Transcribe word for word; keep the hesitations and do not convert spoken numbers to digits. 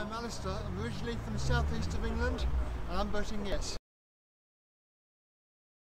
I'm Alistair. I'm originally from the southeast of England and I'm voting yes.